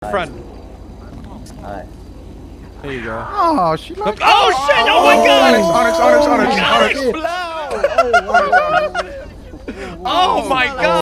Front. Alright. There you go. Oh, she like. Oh shit! Oh my god! Onyx. Oh my god!